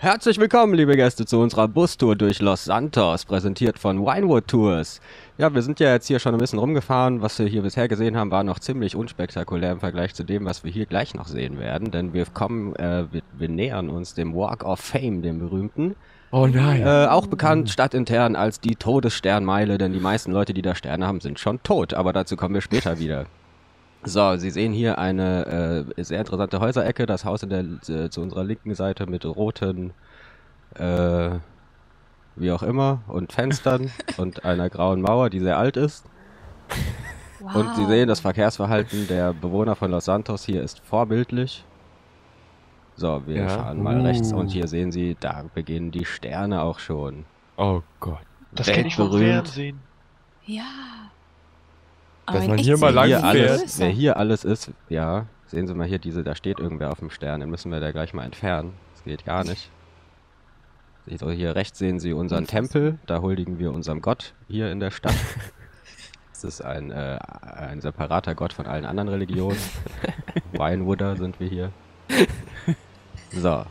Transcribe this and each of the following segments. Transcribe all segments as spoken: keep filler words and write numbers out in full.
Herzlich willkommen, liebe Gäste, zu unserer Bustour durch Los Santos, präsentiert von Winewood Tours. Ja, wir sind ja jetzt hier schon ein bisschen rumgefahren. Was wir hier bisher gesehen haben, war noch ziemlich unspektakulär im Vergleich zu dem, was wir hier gleich noch sehen werden. Denn wir kommen, äh, wir, wir nähern uns dem Walk of Fame, dem berühmten. Oh nein. Äh, auch bekannt stadtintern als die Todessternmeile, denn die meisten Leute, die da Sterne haben, sind schon tot. Aber dazu kommen wir später wieder. So, Sie sehen hier eine äh, sehr interessante Häuserecke, das Haus in der, äh, zu unserer linken Seite mit roten, äh, wie auch immer, und Fenstern und einer grauen Mauer, die sehr alt ist. Wow. Und Sie sehen, das Verkehrsverhalten der Bewohner von Los Santos hier ist vorbildlich. So, wir Ja. fahren mal Uh. rechts und hier sehen Sie, da beginnen die Sterne auch schon. Oh Gott. Das kenne ich vom Weltberühmt. Fernsehen. Ja. Dass Aber in man echt hier mal sind lang die Hier viel alles, größer. wer hier alles ist, ja, sehen Sie mal hier diese, da steht irgendwer auf dem Stern, den müssen wir da gleich mal entfernen. Das geht gar nicht. So, hier rechts sehen Sie unseren Tempel, da huldigen wir unserem Gott hier in der Stadt. Das ist ein, äh, ein separater Gott von allen anderen Religionen. Winewooder sind wir hier. So.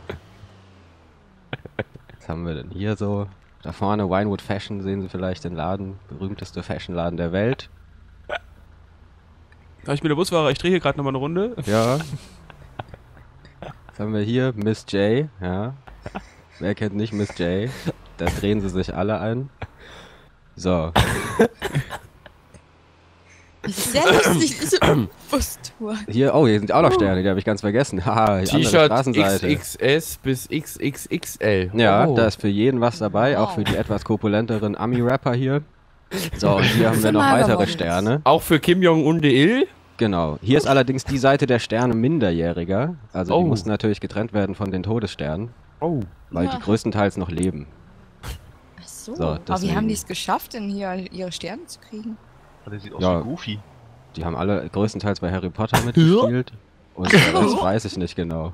Was haben wir denn hier so? Da vorne Winewood Fashion, sehen Sie vielleicht den Laden, berühmteste Fashionladen der Welt. Ja, ich bin der Busfahrer, ich drehe hier gerade nochmal eine Runde. Ja. Was haben wir hier? Miss J, ja. Wer kennt nicht Miss J? Da drehen sie sich alle ein. So. Das ist sehr lustig, diese Bustour. Hier, oh, hier sind auch noch Sterne, die habe ich ganz vergessen. Haha, die andere T-Shirt Straßenseite. X X S bis X X X L. Ja, oh. da ist für jeden was dabei, auch für die etwas korpulenteren Ami-Rapper hier. So, und hier haben wir noch weitere Sterne. Auch für Kim Jong-un-il? Genau. Hier ist allerdings die Seite der Sterne minderjähriger. Also die Oh. mussten natürlich getrennt werden von den Todessternen, Oh. weil Ja. die größtenteils noch leben. Ach so. So, Aber wie deswegen. haben die es geschafft, denn hier ihre Sterne zu kriegen? Der sieht aus Ja. wie Goofy. Die haben alle größtenteils bei Harry Potter mitgespielt. Und äh, das weiß ich nicht genau.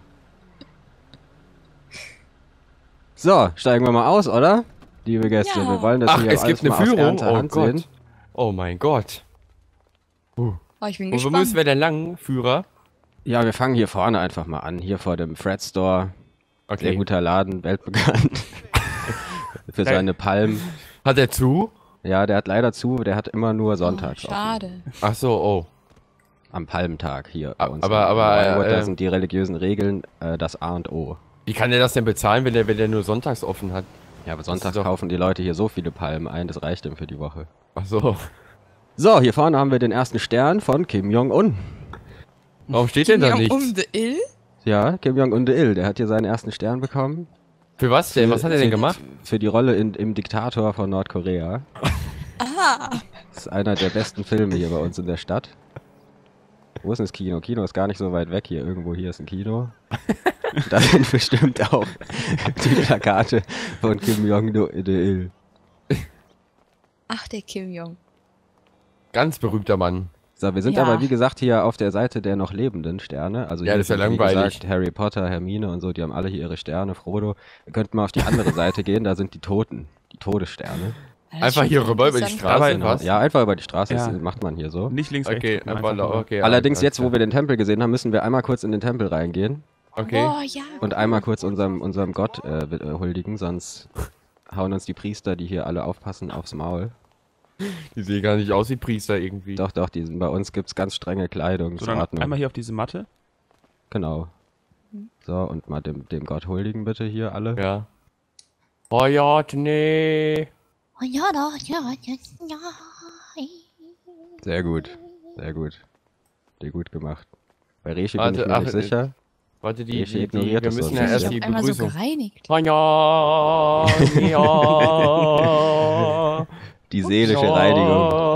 So, steigen wir mal aus, oder? Liebe Gäste, Ja. wir wollen das Ach, hier es alles gibt eine mal aus Führung? ernster Oh Hand Gott. sehen. Oh mein Gott. Uh. Oh, ich bin Und wo gespannt. müssen wir denn lang, Führer? Ja, wir fangen hier vorne einfach mal an. Hier vor dem Fred Store. Sehr Okay. guter Laden, weltbekannt. Für seine Palmen. Hat er zu? Ja, der hat leider zu, der hat immer nur Oh, sonntags offen. schade. Ach so, oh. Am Palmtag hier bei uns. Aber- in aber, Winewood, äh, da sind die religiösen Regeln äh, das A und O. Wie kann der das denn bezahlen, wenn der, wenn der nur sonntags offen hat? Ja, aber ist sonntags doch- kaufen die Leute hier so viele Palmen ein, das reicht ihm für die Woche. Ach so. So, hier vorne haben wir den ersten Stern von Kim Jong-un. Warum steht denn da Um nichts? the Ill? Ja, Kim Jong-un-il, der hat hier seinen ersten Stern bekommen. Für was denn? Was hat er denn gemacht? Für die Rolle in, im Diktator von Nordkorea. Aha. Das ist einer der besten Filme hier bei uns in der Stadt. Wo ist denn das Kino? Kino ist gar nicht so weit weg hier. Irgendwo hier ist ein Kino. Da sind bestimmt auch die Plakate von Kim Jong-il. Ach, der Kim Jong. Ganz berühmter Mann. So, wir sind Ja. aber wie gesagt hier auf der Seite der noch lebenden Sterne. Also Ja, hier das ist ja sind, wie langweilig. gesagt, Harry Potter, Hermine und so, die haben alle hier ihre Sterne. Frodo. Wir könnten mal auf die andere Seite gehen, da sind die Toten. Die Todessterne. Das ist Einfach schon hier rüber über die interessant. Straße. Aber- was? Ja, einfach über die Straße, Ja. das macht man hier so. Nicht links, Okay, rechts. einfach da, okay. Allerdings alles jetzt, wo klar. wir den Tempel gesehen haben, müssen wir einmal kurz in den Tempel reingehen Okay. Oh, ja. und einmal kurz unserem, unserem Gott äh, äh, huldigen, sonst hauen uns die Priester, die hier alle aufpassen, aufs Maul. Die sehen gar nicht aus wie Priester irgendwie. Doch, doch, die sind, bei uns gibt's ganz strenge So, dann Kleidungsordnung. einmal hier auf diese Matte. Genau. So, und mal dem, dem Gott huldigen bitte hier alle. Ja. Oh ja, nee. Oh, ja, doch, ja, ja, ja. Sehr gut, sehr gut. Dir gut gemacht. Bei Rechi bin Warte, ich mir ach, nicht äh, sicher. Warte, die, Die die, die ignoriert wir das so müssen ein ja erst bisschen. die Einmal so Begrüßung. gereinigt. Oh ja, ja. Die seelische Reinigung.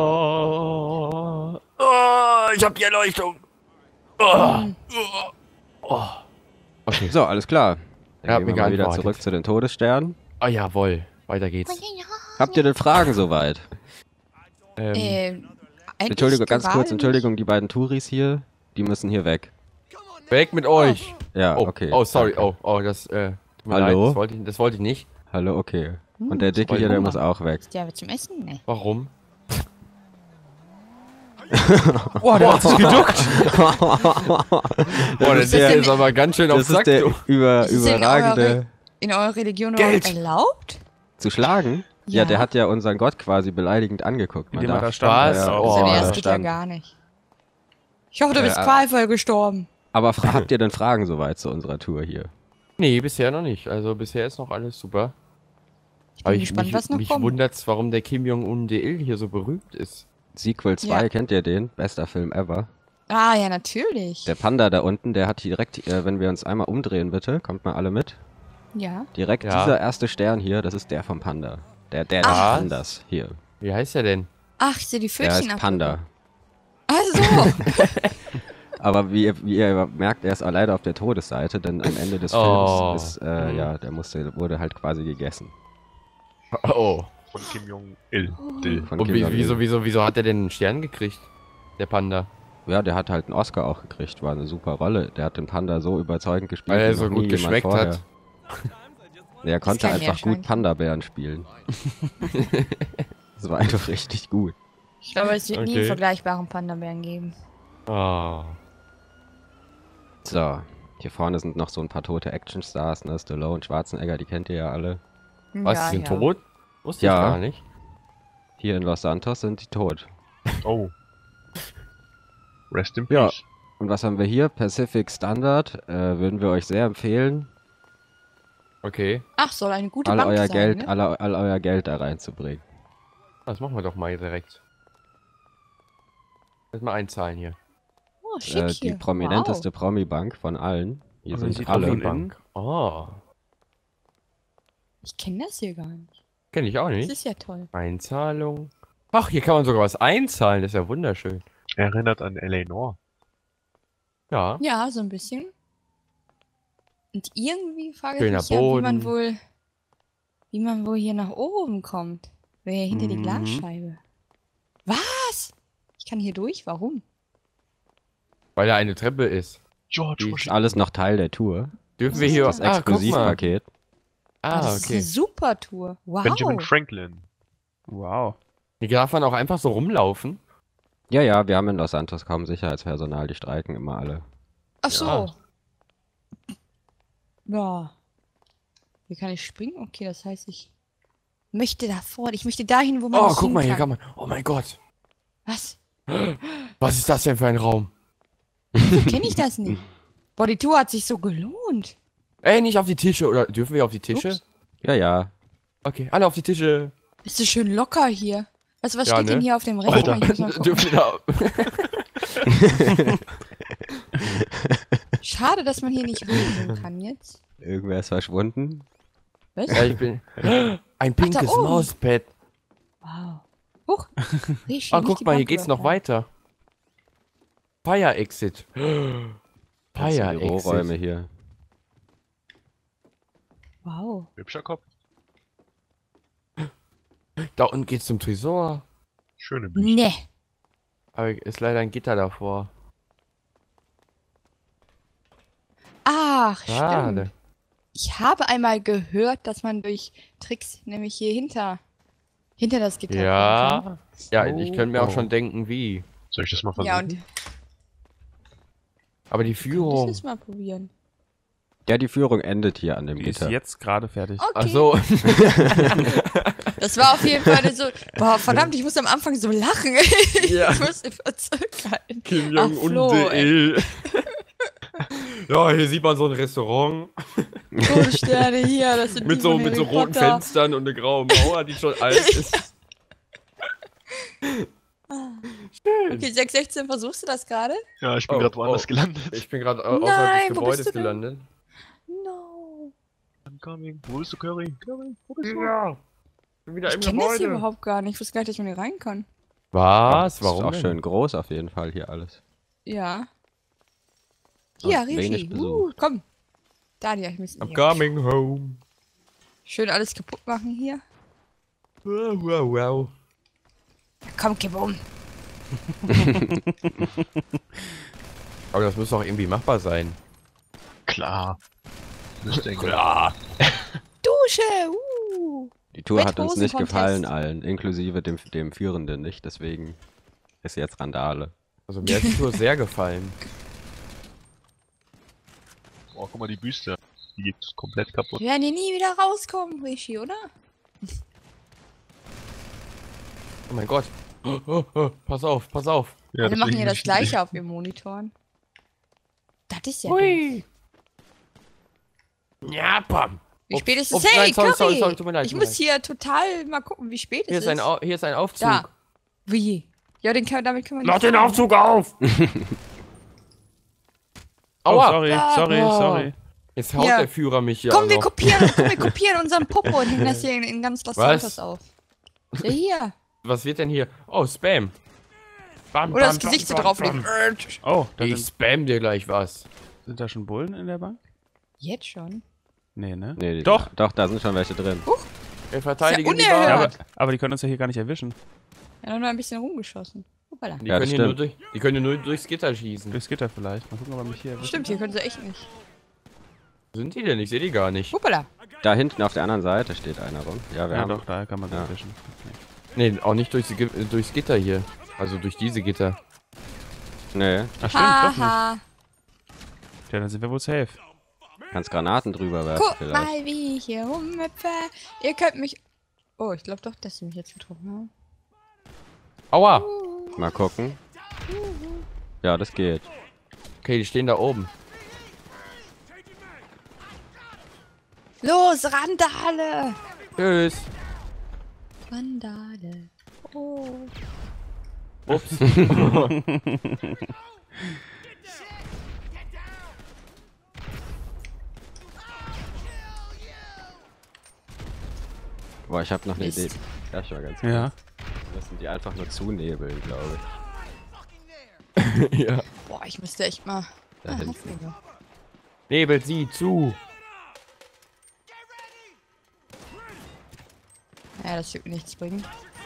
Oh, ich hab die Erleuchtung. Oh. Oh. Okay. So, alles klar. Dann Ja, gehen mir wir mal wieder geantwortet. zurück zu den Todessternen. Oh jawohl. Weiter geht's. Habt ihr denn Fragen soweit? Ähm, Äh, eigentlich Entschuldigung, ganz gerade kurz, Entschuldigung, die beiden Touris hier, die müssen hier weg. weg mit euch. Ja, Oh, okay. oh sorry. danke. Oh, oh, das, äh, tut mir Hallo? leid, das wollte ich, das wollte ich nicht. Hallo, okay. Und der Dicke wollte hier, der ich muss auch weg. nicht. Der wird zum Essen? Nee. Warum? Boah, der hat sich geduckt. Boah, der ist Dicke der- ist aber ganz schön auf Das ist Sack, der du. über, Das ist denn überragende in eurer Religion Geld. überhaupt erlaubt? Zu schlagen? Ja. Ja. der hat ja unseren Gott quasi beleidigend angeguckt. Man Indem er da darf, stand. Was? Ja, Oh, Also, nee, da das geht ja stand. gar nicht. Ich hoffe, du bist Äh, qualvoll gestorben. Aber fra- habt ihr denn Fragen soweit zu unserer Tour hier? Nee, bisher noch nicht. Also bisher ist noch alles super. Ich bin Aber ich, gespannt, mich, was noch mich kommt. wundert's, warum der Kim Jong-un D L hier so berühmt ist. Sequel zwei, Ja. kennt ihr den? Bester Film ever. Ah, ja, natürlich. Der Panda da unten, der hat direkt, äh, wenn wir uns einmal umdrehen bitte, kommt mal alle mit. Ja. Direkt Ja. dieser erste Stern hier, das ist der vom Panda. Der, der des Ah. Pandas hier. Wie heißt er denn? Ach, ich sehe die Der Pfötchen heißt Panda. Also, Aber wie ihr, wie ihr merkt, er ist auch leider auf der Todesseite, denn am Ende des Oh. Films ist, äh, Mhm. ja, der musste, wurde halt quasi gegessen. Oh. Von Kim Jong-il. Dill. Von Und Kim wie, Jong-il. wieso, wieso, wieso hat er denn einen Stern gekriegt? Der Panda. Ja, der hat halt einen Oscar auch gekriegt, war eine super Rolle. Der hat den Panda so überzeugend gespielt. Weil er wie so noch gut nie jemand geschmeckt vorher. hat. Er konnte kann ich einfach mir gut Panda-Bären spielen. Das war einfach richtig gut. ich glaube, es wird nie Okay. einen vergleichbaren Panda-Bären geben. Oh. So, hier vorne sind noch so ein paar tote Actionstars, ne? Stallone, Schwarzenegger, die kennt ihr ja alle. Was, ja, die sind ja. tot? Wusste Ja. ich gar nicht. Hier in Los Santos sind die tot. Oh. Rest in Ja. peace. Und was haben wir hier? Pacific Standard, äh, würden wir euch sehr empfehlen, Okay, Ach, soll eine gute all Bank euer sein, Geld, ne? all, all euer Geld da reinzubringen. das machen wir doch mal direkt. Lass mal einzahlen hier. Oh, schick Äh, die hier. prominenteste Promi-Bank von allen. Hier Also sind die alle. Promi- Bank. Oh. Wow. Ich kenne das hier gar nicht. Kenn ich auch Das nicht. ist ja toll. Einzahlung. Ach, hier kann man sogar was einzahlen. Das ist ja wunderschön. Erinnert an Eleanor. Ja. Ja, so ein bisschen. Und irgendwie frage ich Schöner mich ja, wie man Boden. wohl, wie man wohl hier nach oben kommt. Wäre ja hinter die Mhm. Glasscheibe. Was? Ich kann hier durch? Warum? Weil da eine Treppe ist. George Die- Ist Washington. alles noch Teil der Tour. Dürfen Was wir ist hier... das? Das Ah, guck mal. Exklusivpaket. Ah, Ah, das ist eine okay. super Tour. Wow. Benjamin Franklin. Wow. Hier darf man auch einfach so rumlaufen. Ja, ja, wir haben in Los Santos kaum Sicherheitspersonal, die streiken immer alle. Ach so. Ja. Ja. Hier kann ich springen? Okay, das heißt, ich möchte da vorne. Ich möchte dahin, wo man Oh, nicht guck mal, hier kann. kann man... Oh mein Gott. Was? Was ist das denn für ein Raum? Kenne ich das nicht? Boah, die Tour hat sich so gelohnt. Ey, nicht auf die Tische. Oder dürfen wir auf die Tische? Ups. Ja, ja. Okay, alle auf die Tische. Bist du schön locker hier? Was, was Ja, steht ne? denn hier auf dem Rechner? Alter. Ich muss mal gucken. Dürfen wir da... Schade, dass man hier nicht reden kann jetzt. Irgendwer ist verschwunden. Was? Ja, ich bin... Ein pinkes oben. Mauspad. Wow. Huch. Riech, Ah, nicht guck die mal, hier Bank geht's noch überfallen. weiter. Fire Exit. Das Fire sind Büroräume Exit. hier. Wow. Hübscher Kopf. Da unten geht's zum Tresor. Schöne Bücher. Ne. Aber ist leider ein Gitter davor. Ach, stimmt. Schade. Ich habe einmal gehört, dass man durch Tricks nämlich hier hinter, hinter das Gitter kommen kann. Ja. Ja, ich könnte mir auch Oh. schon denken, wie. Soll ich das mal versuchen? Ja, und Aber die ich Führung. das mal probieren. Ja, die Führung endet hier an dem Die ist Gitter. jetzt gerade fertig. Okay. Ach so. Das war auf jeden Fall so. Boah, verdammt, ich muss am Anfang so lachen. Ja. Ich musste verzögern. Kim Ach, Flo, Jong-un. Ja, hier sieht man so ein Restaurant Todessterne hier, das sind mit die so, von mit so Harry roten Potter. Fenstern und eine graue Mauer, die schon alt ist. Okay, sechs sechzehn, versuchst du das gerade? Ja, ich bin Oh, gerade woanders oh. gelandet. Ich bin gerade Nein, außerhalb des wo Gebäudes bist du denn? gelandet. No. I'm coming. Wo bist du, Curry? Curry, wo bist du? Ja. Bin wieder Ich im kenne das hier Gebäude. überhaupt gar nicht. Ich wusste gar nicht, dass man hier rein kann. Was? Ist Warum auch denn? schön groß auf jeden Fall hier alles. Ja. Und Hier, wenig Rishi. Besuch. Uh, komm. Daniel, ich muss I'm hier. coming home. Schön alles kaputt machen hier. Wow, wow, wow. Komm, kipp um. Aber das muss doch irgendwie machbar sein. Klar. Müsste eigentlich. Klar. Dusche. Uh. Die Tour Wet hat uns Hosen nicht Contest. gefallen allen, inklusive dem, dem Führenden nicht, deswegen ist jetzt Randale. Also mir hat die Tour sehr gefallen. Oh, guck mal, die Büste. Die geht komplett kaputt. Wir werden hier nie wieder rauskommen, Rishi, oder? Oh mein Gott. Oh, oh, oh. Pass auf, pass auf. Ja, Wir machen deswegen hier das nicht- gleiche auf ihren Monitoren. Das ist ja doof. Hui. Ja, bam. Wie spät ist es? Ups, Hey, nein, sorry, Curry! sorry, sorry, tut mir leid, ich tut mir muss leid. hier total mal gucken, wie spät Hier es ist ein, ist. Au hier ist ein Aufzug. Da. Wie? Ja, den können, damit können wir Mach nicht den fahren. Aufzug auf! Oh, Aua! sorry, Ah. sorry, Ah. sorry. Jetzt haut Ja. der Führer mich hier Komm, auch wir noch. kopieren, komm, wir kopieren unseren Popo und hängen das hier in, in ganz Los Was? Santos auf. Ja, hier. Was wird denn hier? Oh, Spam. Bam, Oder bam, das Gesicht so bam, drauf bam, legen. Oh, da Ich sind, spam dir gleich was. sind da schon Bullen in der Bank? Jetzt schon? Nee, ne? Nee, die- Doch. Doch, da sind schon welche drin. Wir verteidigen die unerhört. Ja, Bar. aber, aber die können uns ja hier gar nicht erwischen. Ja, noch nur ein bisschen rumgeschossen. Hoppala. Die, Ja, können das hier nur stimmt. durch, die können hier nur durchs Gitter schießen. Durchs Gitter vielleicht. Mal gucken, ob er mich hier erwischt. Stimmt, hier können sie echt nicht. Wo sind die denn? Ich sehe die gar nicht. Hoppala. Da hinten auf der anderen Seite steht einer rum. Ja, wir Ja, haben doch, da kann man sie Ja. erwischen. Okay. Nee, auch nicht durchs, Gi- äh, durchs Gitter hier. Also durch diese Gitter. Nee, Ach, stimmt, doch nicht. Haha. Ja, dann sind wir wohl safe. kannst Granaten drüber werfen Guck vielleicht. mal, wie ich hier rumhüpfe. Ihr könnt mich... Oh, ich glaube doch, dass sie mich jetzt getroffen haben. Aua! Mal gucken. Ja, das geht. Okay, die stehen da oben. Los, Randale! Tschüss. Randale. Oh. Ups. Boah, ich habe noch eine Mist. Idee. Ja, ich mal ganz kurz. Ja. Wir müssen die einfach nur zunebeln, glaube Ja. Boah, ich müsste echt mal... Da Ah, hinten. Hoffnung. Nebelt sie zu. Ja, das wird mir nichts bringen.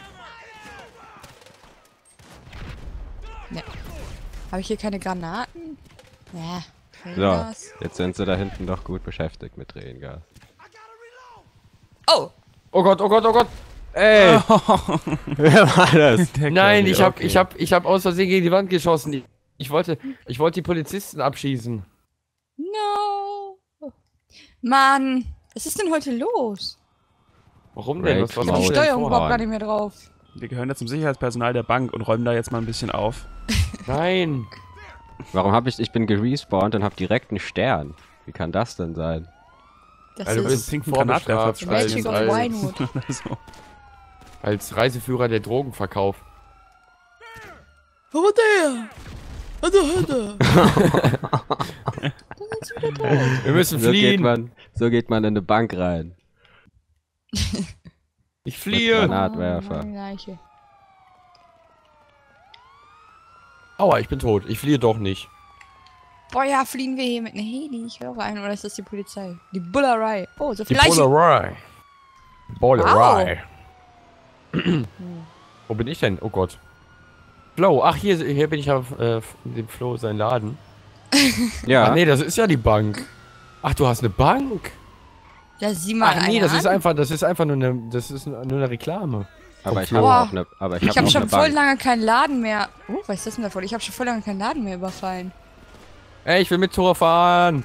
Ne. Habe ich hier keine Granaten? Ja. ich. Vollgas. So, jetzt sind sie da hinten doch gut beschäftigt mit Tränengas. Oh! Oh Gott, oh Gott, oh Gott. Ey. Wer war das? Der Nein, Curry, ich hab, okay. ich hab, ich hab aus Versehen gegen die Wand geschossen. Ich, ich wollte, ich wollte die Polizisten abschießen. No! Mann! Was ist denn heute los? Warum denn? Was, was Rape hast Die du Mode. denn Steuerung vor? überhaupt gar nicht mehr drauf. Wir gehören jetzt zum Sicherheitspersonal der Bank und räumen da jetzt mal ein bisschen auf. Nein. Warum habe ich, ich bin gerespawnt und habe direkt einen Stern. Wie kann das denn sein? Das Also, du ist bist pinken vorbestraft the Granatwerfer Magic of als, als, Winewood. Oder so. als Reiseführer der Drogenverkauf. Wo der? Hatte, hatte. Wir müssen So geht fliehen. man, so geht man in eine Bank rein. Ich fliehe. Granatwerfer. Gleiche. Aua, ich bin tot. Ich fliehe doch nicht. Boah, ja, fliegen wir hier mit einer Heli. Ich höre einen. Oder ist das die Polizei? Die Bullerei. Oh, so Die Fleisch. Bullerei. Bullerei. Wo bin ich denn? Oh Gott. Flo. Ach, hier, hier bin ich auf äh, dem Flo sein Laden. Ja, Ach nee, das ist ja die Bank. Ach, du hast eine Bank. Ja, sieh mal. Ach nee, eine das ist an. einfach, das ist einfach nur eine, das ist nur eine Reklame. aber ich Boah. habe auch eine, aber ich Ich habe habe noch schon eine voll Bank. lange keinen Laden mehr. Oh, was ist das denn davon? Ich habe schon voll lange keinen Laden mehr überfallen. Ey, ich will mit Tora fahren.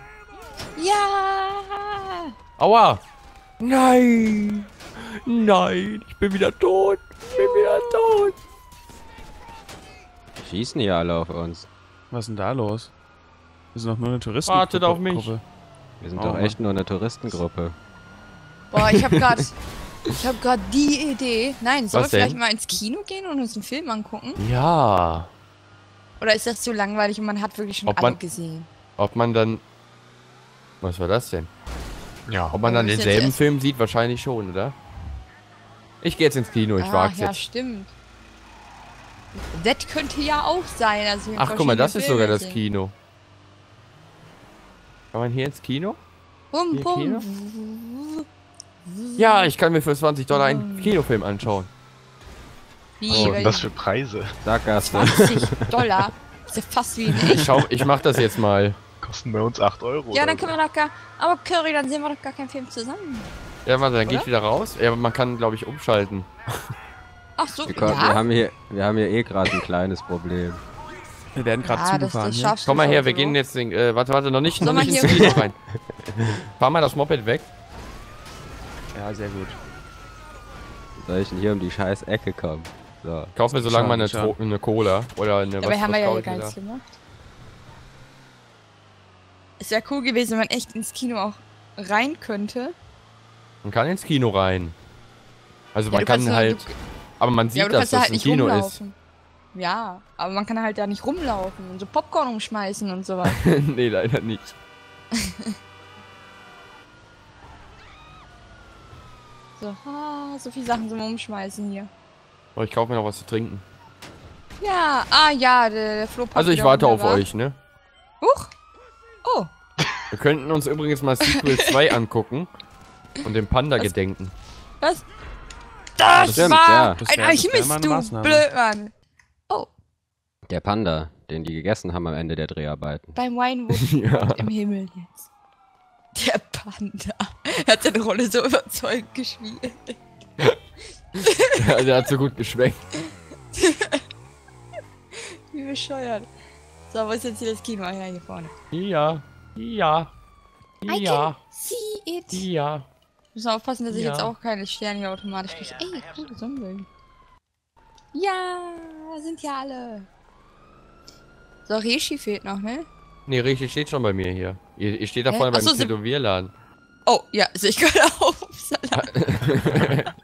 Ja! Aua. Nein. Nein, ich bin wieder tot. Ich bin wieder tot. Schießen hier alle auf uns. Was ist denn da los? Wir sind doch nur eine Touristen. Wartet auf mich. Wir sind Oh, doch Mann. echt nur eine Touristengruppe. Boah, ich habe gerade ich habe gerade die Idee. Nein, sollen wir Was denn? vielleicht mal ins Kino gehen und uns einen Film angucken? Ja. Oder ist das zu langweilig und man hat wirklich schon Ob alle man- gesehen? Ob man dann... Was war das denn? Ja. Ob man Aber dann das ist denselben jetzt Film sieht? Wahrscheinlich schon, oder? Ich gehe jetzt ins Kino, ich ah, wag's ja, jetzt. stimmt. Das könnte ja auch sein. Also wir Ach, guck mal, verschiedene das ist sogar Filme das sehen. Kino. Kann man hier ins Kino? Bum, Hier bum. Ja, ich kann mir für zwanzig Dollar einen Kinofilm anschauen. Wie, Oh, weil was für Preise. Sackgasse. zwanzig Dollar. Ist ja fast wie in Ich, echt. schau, ich mach das jetzt mal. Kosten bei uns acht Euro. Ja, oder dann so. können wir doch gar... Aber Curry, dann sehen wir doch gar keinen Film zusammen. Ja, warte, dann gehe ich Oder? wieder raus. Ja, aber man kann, glaube ich, umschalten. Ach so, Wir, kommen, wir, ja? haben hier, wir haben hier eh gerade ein kleines Problem. Wir werden gerade Ja, das, zugefahren das hier. schaffst Komm du mal her, schon wir so. gehen jetzt, den, äh, warte, warte, noch nicht, noch Soll man nicht ins hier- Kino rein. Fahr mal das Moped weg. Ja, sehr gut. Soll ich denn hier um die scheiß Ecke kommen? So. Kauf mir so lange mal eine, Schade, Tro- eine Cola oder eine Dabei haben wir ja brauche hier ich gar mir nichts da? gemacht. Es wäre cool gewesen, wenn man echt ins Kino auch rein könnte. Man kann ins Kino rein. Also Ja, man du kann kannst nur- halt, du- aber man Ja, sieht, aber du dass kannst da das halt ein nicht Kino ist. rumlaufen. Ja, aber man kann halt da nicht rumlaufen und so Popcorn umschmeißen und so weiter. Nee, leider nicht. So, ah, so viele Sachen zum Umschmeißen hier. Oh, ich kaufe mir noch was zu trinken. Ja, ah ja, der, der Flo passt Also ich wieder warte auf runter, wa? euch, ne? Huch! Oh, Wir könnten uns übrigens mal Sequel zwei angucken und dem Panda Was? gedenken. was? Das Stimmt, war ja. Das ein wär- das wär Alchemist, mal eine du Maßnahme. Blödmann. Oh, Der Panda, den die gegessen haben am Ende der Dreharbeiten. beim Winewood Ja. im Himmel jetzt. Der Panda. Er hat seine Rolle so überzeugend gespielt. Ja, der hat so gut geschmeckt. Wie bescheuert. So, wo ist jetzt hier das Kino? Ah, ja, hier vorne. Ja, ja, I ja, can see it. ja. Müssen wir aufpassen, dass ich Ja. jetzt auch keine Sterne hier automatisch kriege. Ey, coole Sonnenbilder. Ja, da sind ja alle. So, Reshi fehlt noch, ne? Nee, richtig, steht schon bei mir hier. Ihr, ihr steht da Hä? vorne beim Ach so, sie- Tätowierladen. Oh, ja, sehe ich gerade auf. Salat.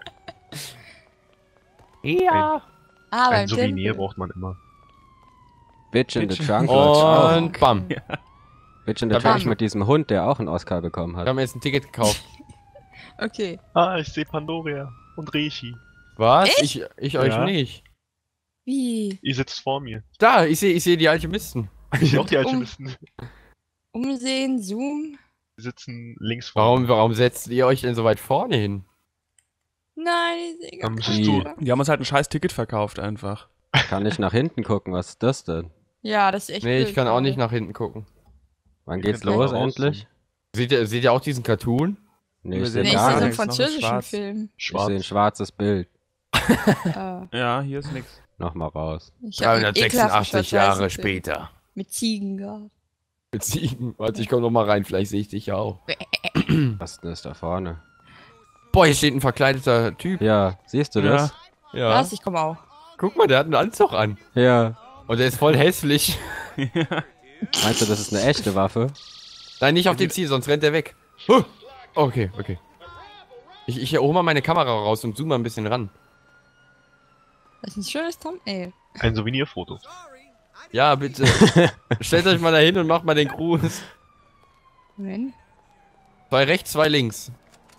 Ja. Ah, Ein beim Souvenir Tempel. braucht man immer. Bitch in the Bitch. Trunk. läuft's auch. Und bam. Bitch in the Da Trunk bam. mit diesem Hund, der auch einen Oscar bekommen Wir hat. haben jetzt ein Ticket gekauft. Okay. Ah, ich sehe Pandoria und Reishi. Was? Ich, ich euch Ja. nicht. Wie? Ihr sitzt vor mir. Da, ich sehe ich seh die Alchemisten. Ich auch die Um- Alchemisten. Umsehen, Zoom. Die sitzen links vor Warum, mir. warum setzt ihr euch denn so weit vorne hin? Nein, ich sehe gar Dann keinen. müsstest du- Oscar. Die haben uns halt ein scheiß Ticket verkauft einfach. Kann ich nach hinten gucken, was ist das denn? Ja, das ist echt Nee, blöd ich kann auch gerade. nicht nach hinten gucken. Wann geht's könnt los mal endlich? Seht ihr, seht ihr auch diesen Cartoon? Nee, Wir ich sehen sehe Nee, ich gar sehe so einen nichts, noch französischen schwarz. Film. Ich sehe ein Schwarz. schwarzes Bild. Äh, Ja, hier ist nix. Nochmal raus. ich hab einen ekelhaften schwarz-weißen Film. später. Mit Ziegen gehabt. Mit Ziegen. Warte, ich komm noch mal rein, vielleicht sehe ich dich ja auch. Was denn ist da vorne? Boah, hier steht ein verkleideter Typ. Ja, siehst du das? Ja. Was? Ich komme auch. Guck mal, der hat einen Anzug an. Ja. Und der ist voll hässlich. Meinst du, das ist eine echte Waffe? Nein, nicht auf den Ziel, sonst rennt er weg. Huh. Okay, okay. Ich, ich hole mal meine Kamera raus und zoome mal ein bisschen ran. Das ist ein schönes Thumbnail. Ein Souvenirfoto. Ja, bitte. Stellt euch mal da hin und macht mal den Gruß. Moment. Zwei rechts, zwei links.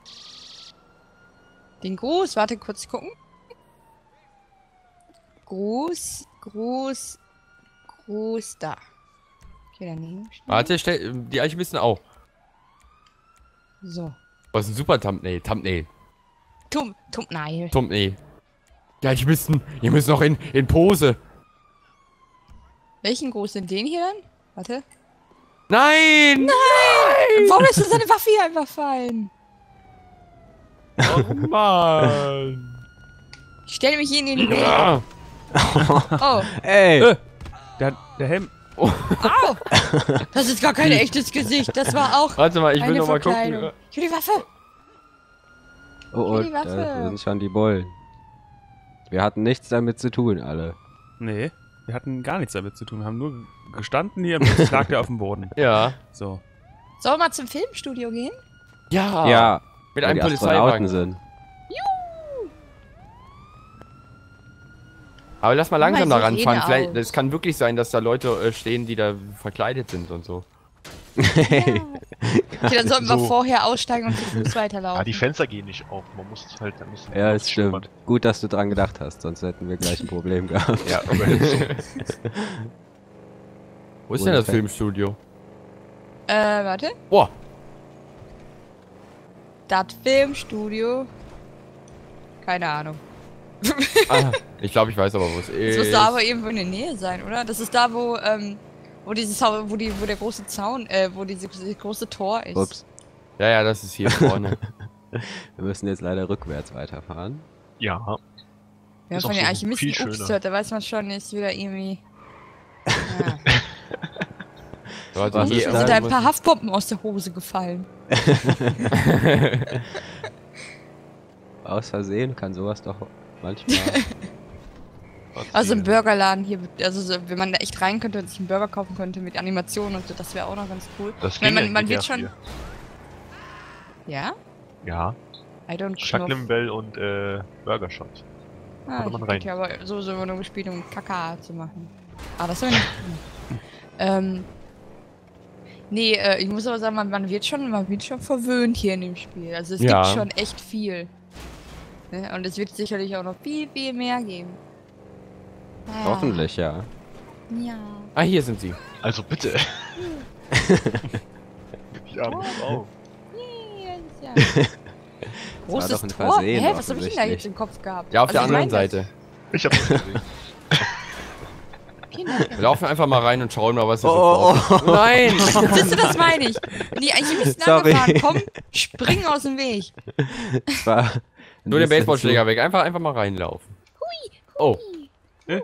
Den Gruß, warte kurz gucken. Gruß, Gruß, Gruß, da. Okay, daneben. schnell. Warte, stell, die Alchemisten auch. So. Was ist ein super Thumbnail. Thumbnail. Tum, Thumbnail. Thumbnail. Die Alchemisten, ihr müsst noch in, in Pose. Welchen Gruß sind den hier dann? Warte. Nein! Nein! Warum lässt du seine Waffe hier einfach fallen? Oh Mann! Ich stelle mich hier in den Weg. Ja. Oh, Ey! Der, der Helm. au! Das ist gar kein echtes Gesicht. Das war auch Warte mal, ich will eine noch mal Verkleidung. gucken. Ich will die Waffe. Oh, oh, die Waffe. da sind schon die Bullen. Wir hatten nichts damit zu tun, alle. Nee, wir hatten gar nichts damit zu tun. Wir haben nur gestanden hier und plötzlich lag der auf dem Boden. Ja. So. Sollen wir mal zum Filmstudio gehen? Ja. Ja, Mit weil einem die Astronauten Polizeiwagen. sind. Aber lass mal Mach mal langsam da Sirene ranfahren. Vielleicht, aus. es kann wirklich sein, dass da Leute äh, stehen, die da verkleidet sind und so. Hey. Okay, dann sollten wir So. vorher aussteigen und zu Fuß Ah, weiterlaufen. die Fenster gehen nicht auf. Man muss halt ein bisschen. Ja, es stimmt. Gut, dass du dran gedacht hast, sonst hätten wir gleich ein Problem gehabt. Ja, immerhin so. Wo ist denn das Okay. Filmstudio? Äh, warte. Boah. Das Filmstudio. Keine Ahnung. Ah, ich glaube, ich weiß aber, wo es Das ist. muss da aber irgendwo in der Nähe sein, oder? Das ist da, wo, ähm, wo dieses Hau- wo die, wo der große Zaun, äh, wo diese, dieses große Tor ist. Ups. Ja, ja, das ist hier vorne. Wir müssen jetzt leider rückwärts weiterfahren. Ja. Wenn man Ist von auch den so Alchemisten viel Ups schöner. hört, da weiß man schon, ist wieder irgendwie Ja. Warte, Was hier ist Mir da? sind irgendwo ein paar muss- Haftbomben aus der Hose gefallen. Aus Versehen kann sowas doch manchmal. Also im Burgerladen hier, also so, wenn man da echt rein könnte und sich einen Burger kaufen könnte mit Animationen und so, das wäre auch noch ganz cool. Das Ich meine, ging man, man ja wird G T A schon... vier. Ja? Ja, I don't know. Schacklimbell und äh, Burger Shot. Ah, Konnte ich man hab rein. ja aber so so nur gespielt, um Kaka zu machen. Ah, das soll ich nicht tun. ähm... Nee, äh, ich muss aber sagen, man, man wird schon, man wird schon verwöhnt hier in dem Spiel. Also es Ja. gibt schon echt viel. Ne? Und es wird sicherlich auch noch viel, viel mehr geben. Ah, Hoffentlich, ja. Ja. Ah, hier sind sie. Also bitte. Ja, wow. Yeah, das ist ja. war Großes doch ein Tor? Versehen, Hä, was habe ich denn da offensichtlich. jetzt im Kopf gehabt? Ja, auf Also der ich anderen mein das- Seite. Ich hab's gesehen. Kinder. Wir laufen einfach mal rein und schauen mal, was hier Oh, so vorkommt. Nein! Siehst du, das meine ich. Wenn die eigentlich ein bisschen Sorry. angefahren kommen, springen aus dem Weg. Es war ein Nur den bisschen Baseballschläger weg. Einfach, einfach mal reinlaufen. Oh, Die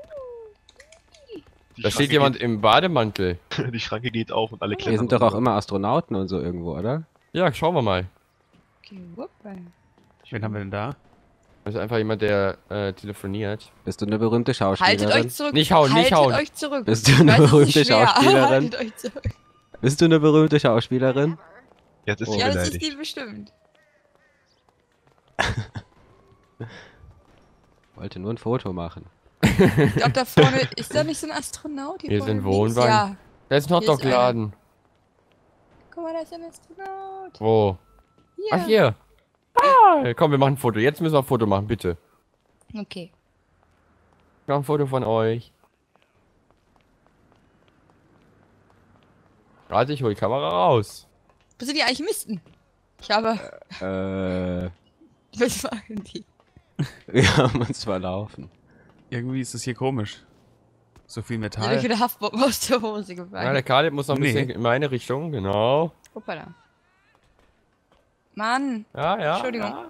da steht Schranke jemand im Bademantel. Geht, die Schranke geht auf und alle zu- klettern. Wir sind doch auch rüber. immer Astronauten und so irgendwo, oder? Ja, schauen wir mal. Okay, wuppa. Wen haben wir denn da? Das ist einfach jemand, der äh, telefoniert. Bist du eine berühmte Schauspielerin? Haltet euch zurück. Nicht hauen, nicht Haltet hauen. euch zurück. Bist du Ich eine weiß, es ist berühmte schwer, aber Schauspielerin? Haltet euch zurück. Bist du eine berühmte Schauspielerin? Jetzt ist Oh. sie Ja, das ist beleidigt. die bestimmt. Wollte nur ein Foto machen. Ich glaube, da vorne, ist da nicht so ein Astronaut? Hier vorne sind links? Wohnwagen. Ja. Da ist ein Hier ist Hotdog-Laden. Guck mal, da ist ein Astronaut. Wo? Hier. Ach, hier. Ah, komm, wir machen ein Foto. Jetzt müssen wir ein Foto machen, bitte. Okay. Ich mach ein Foto von euch. Warte, ich hol die Kamera raus. Wo sind die eigentlich Misten? Ich habe... Äh, Was machen die? wir haben uns verlaufen. Irgendwie ist es hier komisch. So viel Die sind Metall. euch wieder Haftbomben aus der Hose Ja, gefallen. der Kaleb muss noch ein Nee. bisschen in meine Richtung, genau. Hoppala. Mann. Ja, ja. Entschuldigung. Ja.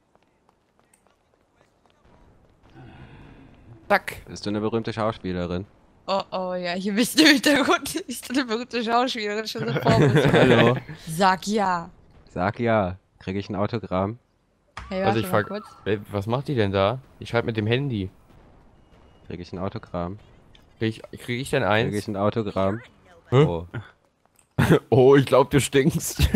Zack. Bist du eine berühmte Schauspielerin? Oh, oh, ja, hier bist du im Hintergrund. Ist eine berühmte Schauspielerin schon so vorwurf. Hallo. Sag ja. Sag ja. Kriege ich ein Autogramm? Hey, Also warte ich mal frag- kurz. Ey, was macht die denn da? Ich schreibe mit dem Handy. Kriege ich ein Autogramm? Krieg ich, krieg ich denn Kriege ich eins? ein Autogramm? Hä? Oh. Oh, ich glaube, du stinkst.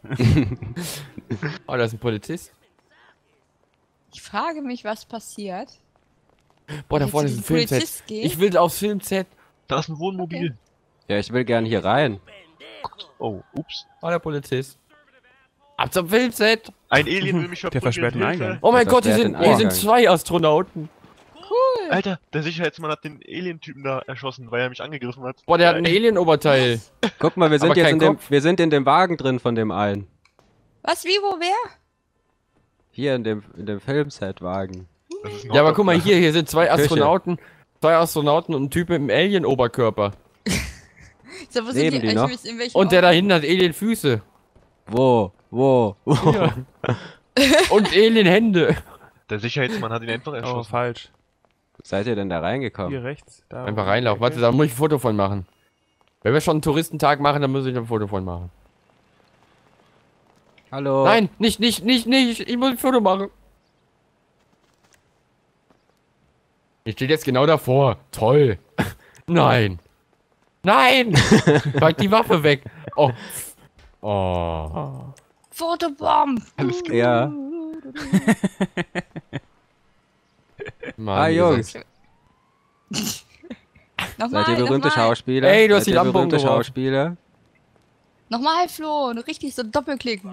Oh, da ist ein Polizist. Ich frage mich, was passiert. Boah, da Wenn vorne jetzt ist ein zu diesem Filmset. Polizist geht. Ich will aufs Filmset. Da ist ein Wohnmobil. Ja, ich will gern hier rein. Oh, ups. Oh, der Polizist. Ab zum Filmset. Ein Alien will mich verprügeln. versperrt den Hilfe. Eingang. Oh mein Das Gott, hier erklärt sind, den hier sind Eingang. zwei Astronauten. Alter, der Sicherheitsmann hat den Alien-Typen da erschossen, weil er mich angegriffen hat. Boah, der hat ein Alien-Oberteil. Guck mal, wir sind Aber jetzt kein in dem, Kopf. wir sind in dem Wagen drin von dem einen. Was, wie, wo, wer? Hier in dem, in dem Filmset-Wagen. Das ist ein Ja, aber Hotdog- guck mal hier, hier sind zwei Küche. Astronauten. Zwei Astronauten und ein Typ mit einem Alien-Oberkörper. So, wo sind Leben die, die ich noch? weiß, in welchem Und der da Ort? hinten hat Alien-Füße. Wo? Wo? Wo? Ja. Und Alien-Hände. Der Sicherheitsmann hat ihn einfach Oh, erschossen. falsch. Seid ihr denn da reingekommen? Hier rechts. Da Einfach oben. reinlaufen. Warte, da muss ich ein Foto von machen. Wenn wir schon einen Touristentag machen, dann muss ich ein Foto von machen. Hallo? Nein, nicht, nicht, nicht, nicht. Ich muss ein Foto machen. Ich stehe jetzt genau davor. Toll. Nein. Nein. Pack die Waffe weg. Oh. Oh. Fotobomb! Alles klar. Ja. Mann, Ah, ihr Jungs. seid- Nochmal, Seid ihr berühmte nochmal. Schauspieler? Ey, du hast Seid die ihr Lampe berühmte umgeworfen. Schauspieler? Nochmal, Flo. Richtig so doppelklicken.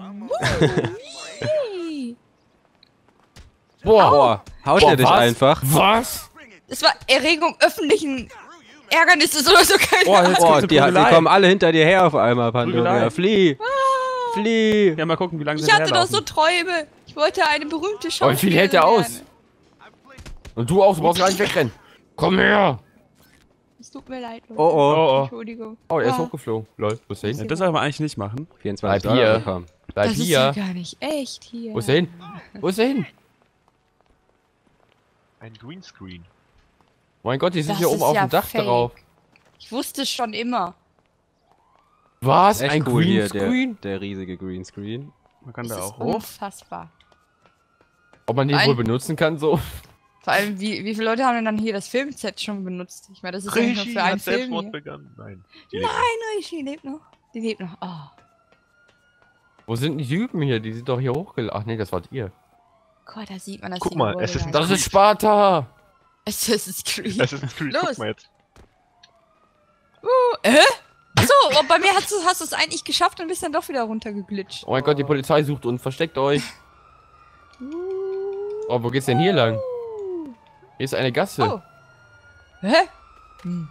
Boah. Boah, haut Boah, er dich was? einfach? Was? Das war Erregung öffentlichen Ärgernisses oder so, keine Boah, Ahnung. jetzt Boah, gibt's die, eine die Prügelei. kommen alle hinter dir her auf einmal, Prügelei. Pandora. Flieh! Flieh! Ja, mal gucken, wie lange sie Ich hatte doch herlaufen. so Träume. Ich wollte eine berühmte Oh, Schauspielerin wie viel hält der aus? werden. Und du auch, du brauchst gar nicht wegrennen. Komm her. Es tut mir leid, Leute. Oh, oh. Oh, oh. Entschuldigung. Oh, er ist Ah. hochgeflogen. Lol, wo ist der Ja, hin? das soll man eigentlich nicht machen. vierundzwanzig Bleib Dollar hier. bekommen. Bleib Das ist ja hier. gar nicht echt hier. Wo ist der hin? Wo ist der hin? Ein Greenscreen. Mein Gott, die sind Das hier oben ist auf ja dem Dach fake. drauf. Ich wusste es schon immer. Was? Echt Ein cool hier, der, Greenscreen? der riesige Greenscreen. Man kann Das da ist auch hoch. unfassbar. Ob man den Ein- wohl benutzen kann so? Vor allem, wie, wie viele Leute haben denn dann hier das Filmset schon benutzt? Ich meine, das ist ja nicht nur Regie für einen hat Film Selbstmord hier. begangen. Nein. Die Nein, Regie lebt noch. Die lebt noch. Oh Wo sind die Typen hier? Die sind doch hier hochgeladen. Ach nee, das wart ihr. Gott, da sieht man das Guck hier mal, im es ist ein World Das ist Sparta! Assassin's Creed. Das ist ein Creed, Los. guck mal jetzt. Uh, äh? Achso, und bei mir hast du hast du es eigentlich geschafft und bist dann doch wieder runtergeglitscht. Oh mein Gott, die Polizei sucht uns. Versteckt euch. Oh, wo geht's denn hier lang? Hier ist eine Gasse. Oh. Hä? Hm.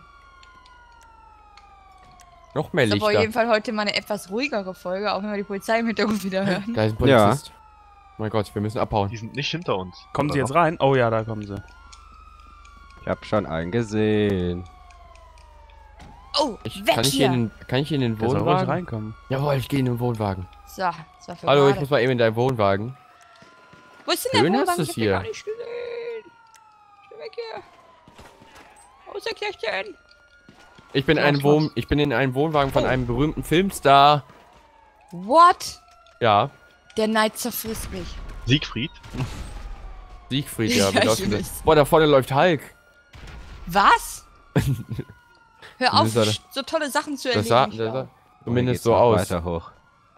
Noch mehr Das ist aber auf Lichter. jeden Fall heute mal eine etwas ruhigere Folge, auch wenn wir die Polizei im Hintergrund wieder hören. Da ist ein Polizist. Oh mein Gott, wir müssen abhauen. Die sind nicht hinter uns. Kommen sie Oder jetzt rein? Oh ja, da kommen sie. Ich hab schon einen gesehen. Oh, Ich, weg kann, ich hier! hier in den, kann ich hier in den Der soll ruhig Wohnwagen? reinkommen. Jawohl, ich gehe in den Wohnwagen. So, das war für Hallo, ich gerade. muss mal eben in deinen Wohnwagen. Wo ist denn Schön der hast Wohnwagen? du's Ich hab den hier. gar nicht gesehen. Steh weg hier. Außer Kirchen. Ich bin, Ja, ein ich Wohn mach's. ich bin in einem Wohnwagen von Oh. einem berühmten Filmstar. What? Ja, Der Neid zerfrisst mich. Siegfried? Siegfried, ja. Ja, wie das ich denn- weiß. Boah, da vorne läuft Hulk. Was? Hör auf, Das sah- so tolle Sachen zu Das erleben. sah, ich das glaube. sah zumindest Geht's so noch aus. Weiter hoch.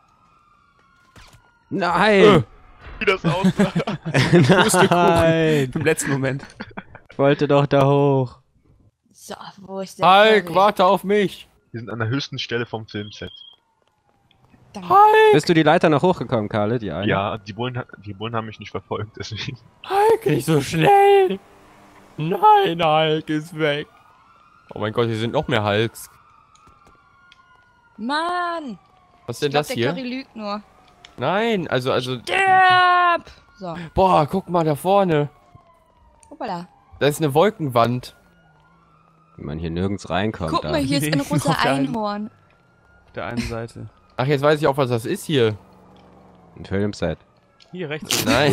Nein! Äh. Wie das aussah. Nein! Im letzten Moment. Ich wollte doch da hoch. So, wo ist der Hulk, Curry? warte auf mich. Wir sind an der höchsten Stelle vom Filmset. Danke. Hulk, Bist du die Leiter noch hochgekommen, Karle? Die eine? Ja, die Bullen, die Bullen haben mich nicht verfolgt, deswegen. Hulk, nicht so schnell. Nein, Hulk ist weg. Oh mein Gott, hier sind noch mehr Hulks. Mann! Was ist Ich denn glaub, das der hier? Curry lügt nur. Nein, also, also, Stirb! So, boah, guck mal da vorne. hoppala. Da ist eine Wolkenwand. Wenn man hier nirgends reinkommt. Guck da. mal, hier ist ein Auf rosa der einen- Einhorn. Auf der einen Seite. Ach, jetzt weiß ich auch, was das ist hier. Ein Filmset. Hier rechts. Nein.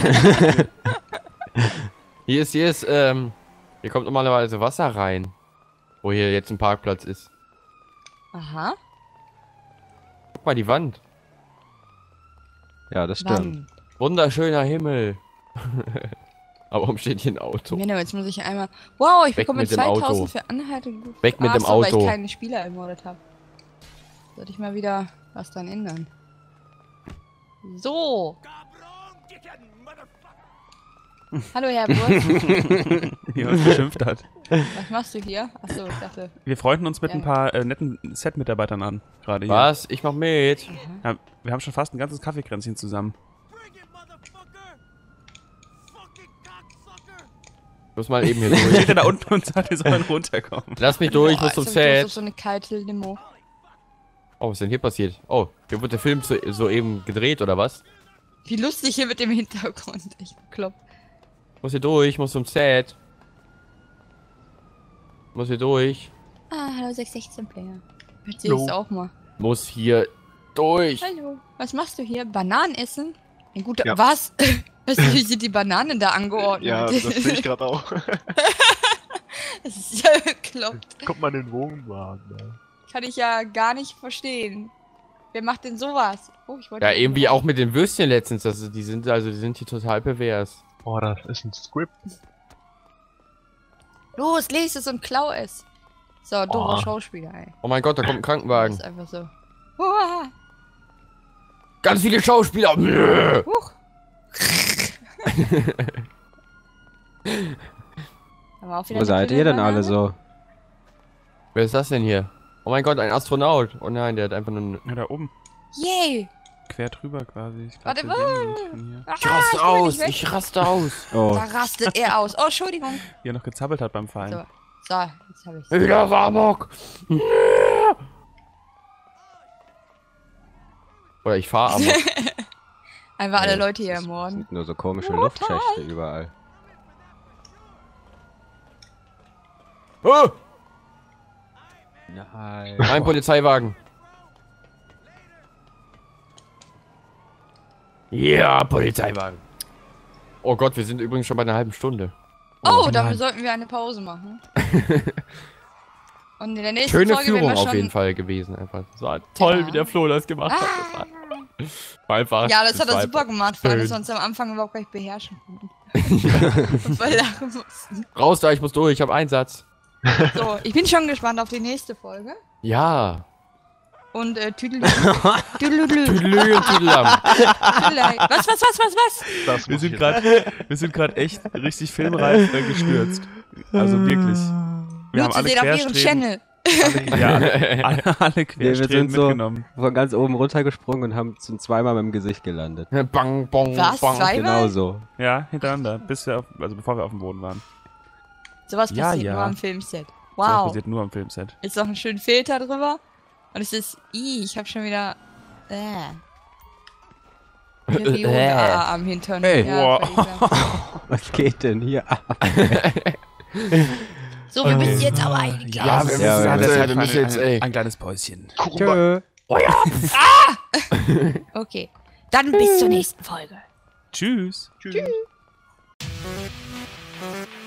Hier ist, hier ist, ähm, hier kommt normalerweise Wasser rein. Wo hier jetzt ein Parkplatz ist. Aha. Guck mal, die Wand. Ja, das stimmt. Wann? Wunderschöner Himmel. Aber warum steht hier ein Auto? Menno, jetzt muss ich einmal... Wow, ich Weg bekomme mit dem zweitausend Auto. für Anhaltung. Weg mit Ach dem so, weil Auto. ich keine Spieler ermordet habe. Sollte ich mal wieder was dran ändern. So. Hallo, Herr Wurst. Wie er uns beschimpft hat. Was machst du hier? Achso, ich dachte... Wir freunden uns mit Ja. ein paar äh, netten Set-Mitarbeitern an. Gerade hier. Was? Ich mach mit. Ja, wir haben schon fast ein ganzes Kaffeekränzchen zusammen. Ich muss mal eben hier durch. Steht er da unten und sagt, wir sollen runterkommen. Lass mich durch, ich Boah, muss zum jetzt hab ich Lust Set. auf so eine kalte Limo. Oh, was ist denn hier passiert? Oh, hier wurde der Film so, soeben gedreht, oder was? Wie lustig hier mit dem Hintergrund. Ich bekloppt. Ich muss hier durch, ich muss zum Set. Ich muss hier durch. Ah, hallo sechs sechzehn Player. Jetzt sehe Hallo. ich's auch mal. Muss hier durch. Hallo. Was machst du hier? Bananen essen? Ein guter... Ja. Was? Weißt du, wie sind die Bananen da angeordnet? Ja, das sehe ich gerade auch. Das ist ja bekloppt. Kommt mal in den Wohnwagen. Da. Kann ich ja gar nicht verstehen. Wer macht denn sowas? Oh, ich wollte... Ja, irgendwie auch mit den Würstchen letztens. Also die sind also die sind hier total pervers. Oh, das ist ein Script. Los, lese es und klau es. So, doofer Oh. Schauspieler, ey. Oh mein Gott, da kommt ein Das Krankenwagen. ist einfach so. Uah. Ganz viele Schauspieler. Bäh. Huch. Aber auch wieder Wo eine seid Pille ihr denn Banane? alle so? Wer ist das denn hier? Oh mein Gott, ein Astronaut. Oh nein, der hat einfach nur ein... Ja, da oben. Yay! Quer drüber quasi. Ich Warte, wir sehen ihn nicht von hier. Ah, Ich raste ich komme aus, nicht weg. ich raste aus. Oh, Da rastet er aus. Oh, Entschuldigung. Wie er noch gezappelt hat beim Fallen. So, so jetzt habe ich Wieder Amok. Oder ich fahre Amok. einfach alle nee, Leute hier das ermorden. sind nur so komische Luftschächte überall. Oh, Nein. ein Polizeiwagen. Ja, Polizeiwagen. Oh Gott, wir sind übrigens schon bei einer halben Stunde. Oh, Oh dann nein. sollten wir eine Pause machen. Und in der nächsten Schöne Folge werden Führung wir auf schon... jeden Fall gewesen. Einfach. Das war toll, Ja. wie der Flo das gemacht hat. Das war, war einfach, Ja, das hat er war super gemacht, weil schön. wir es uns am Anfang überhaupt gar nicht beherrschen konnten. Und wir lachen mussten. Raus da, ich muss durch, ich habe Einsatz. So, ich bin schon gespannt auf die nächste Folge. Ja. Und äh, Tüdelü. Tüdelü. Tüdelü und Tüdelam. Tüdelei. Was, was, was, was, was? Das Wir muss sind ich gerade, wir sind gerade echt richtig filmreif äh, gestürzt. Also wirklich. Wir Nur haben zu alle sehen auf ihrem Querstreben, Channel. alle, ja, alle, alle, alle Querstreben sind so- mitgenommen. Von ganz oben runtergesprungen und haben zum zweimal mit dem Gesicht gelandet. Bang, bong, Was? bang. Zwei- Genau Einmal? so. Ja, hintereinander, bis wir auf, also bevor wir auf dem Boden waren. Sowas Ja, passiert ja. nur am Filmset. Das Wow. passiert nur am Filmset. Ist noch ein schöner Filter drüber. Und es ist... Ih, ich hab schon wieder... Äh. Periode Äh. A am Hintern. Hey. Ja, Wow. ekelhaft. Was geht denn hier ab? So, wir müssen jetzt aber eigentlich... Ja, wir müssen, Ja, wir ja, müssen- wir müssen jetzt, ey. Ein kleines Päuschen. Tschö. Okay. Dann bis zur nächsten Folge. Tschüss. Tschüss.